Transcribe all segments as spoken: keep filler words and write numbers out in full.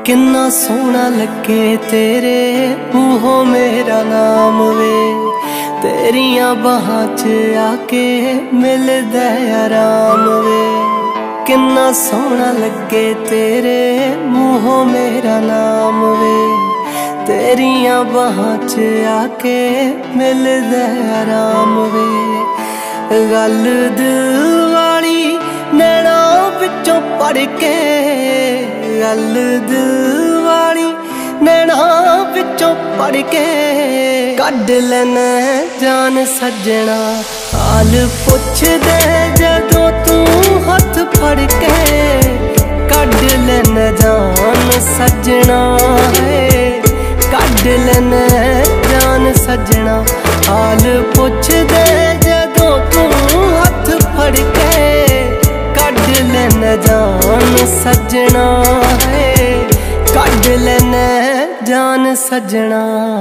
किन्ना सोहना लगे तेरे मूहों मेरा नाम वे, तेरिया बाहां च आके मिलदा आराम वे। किन्ना सोहना लगे तेरे मूहों मेरा नाम वे, तेरिया बाहां च आके मिलदा आराम वे। गल दिल वाली नैना विचों पढ़ के, गल दिल वाली नैना विचों पढ़ के कढ लैना जान सजना। हाल पुछ दे जदों तू हथ फड़ के, कढ लैना जान सजना है, कढ लैना जान सजना। हाल पुछ दे जदों तू हथ फड़ के, कढ लैना जान सजना है, कढ लैना जान सजना।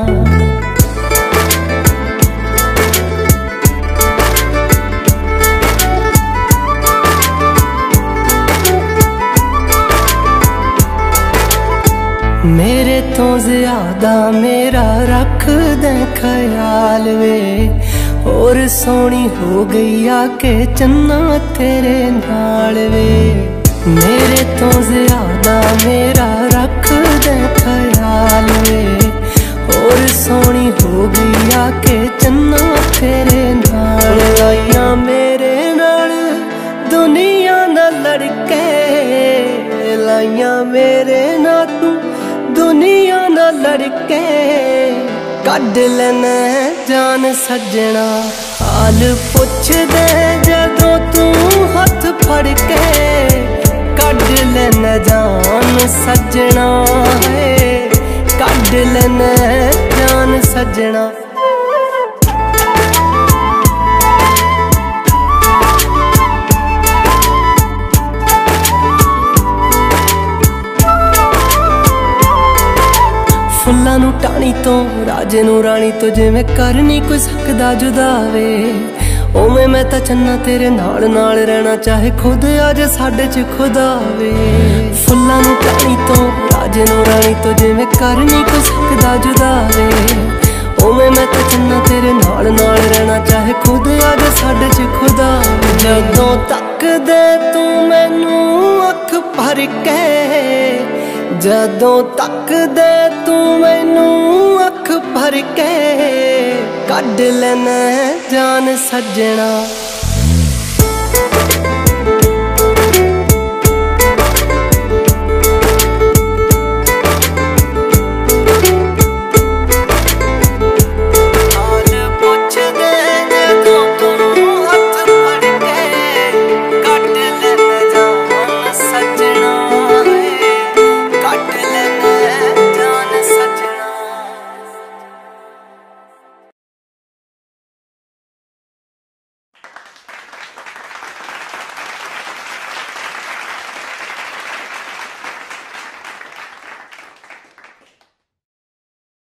मेरे तो ज्यादा मेरा रख दे ख्याल वे, और सोनी हो गई आके चन्ना तेरे नाल वे। मेरे तो ज्यादा मेरा रख दे ख्याल वे, और सोनी हो गई आके चन्ना तेरे नाल। लाइया मेरे नाल दुनिया ना लड़के, लाइया मेरे ना तू दुनिया ना लड़के कढ लैना जान सजना। हाल पुछ दे जदों तू हथ फड़ के, कढ लैना जान सजना है, कढ लैना जान सजना। फुल्लां नू टाणी तो राजे नू राणी तो जिवें कर नहीं कोई सकदा जुदा वे, उवें मैं तां चन्ना तेरे नाल नाल रहना चाहे खुद अज साडे च खुदा वे। फुल्लां नू टाणी तो राजे नू राणी तो जिवें कर नहीं कोई सकदा जुदा वे, उवें मैं तां चन्ना तेरे नाल नाल रहना चाहे खुद अज साडे च खुदा वे। जदों तक दे तू मैनू अख भर के, जदों तक दे तू मैनू अख भर के, कढ लैना जान सजना।